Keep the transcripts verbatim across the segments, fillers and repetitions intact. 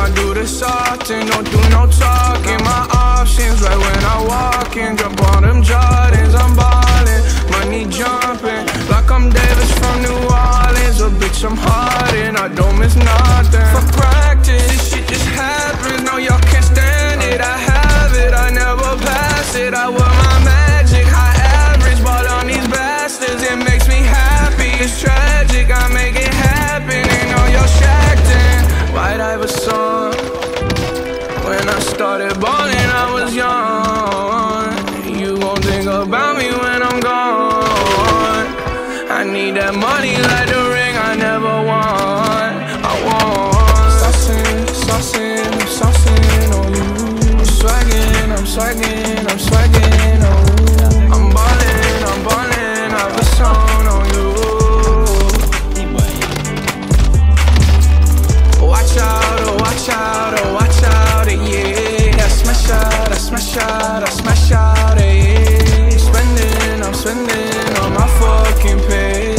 I do this often, don't do no talking. My options right when I walk in. Jump on them Jordans, I'm ballin'. Money jumping like I'm Davis from New Orleans. A bitch, I'm hardin', I don't miss nothing. For practice, this shit just happens. No, y'all can't stand it, I have it, I never pass it. I wear my magic, high average, ball on these bastards. It makes me happy, it's tragic, I make it happen. Ain't no y'all shacked in. White Iverson. When I started ballin', I was young. You gon' think about me when I'm gone. I need that money like the ring I never won. I want saucin', saucin', I'm saucin' on you. I'm swaggin', I'm swaggin', I'm swaggin' on you. I'm ballin', I'm ballin', I've a song on you. Watch out, oh watch out, oh watch out, yeah. I smash out, I smash out, I smash out, yeah. I'm spending, I'm spending on my fucking pay.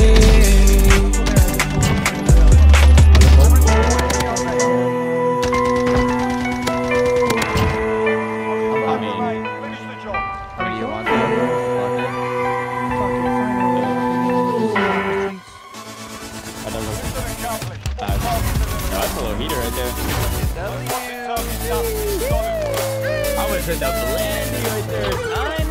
That's a little heater right there. I would have said that blending right there. Nine.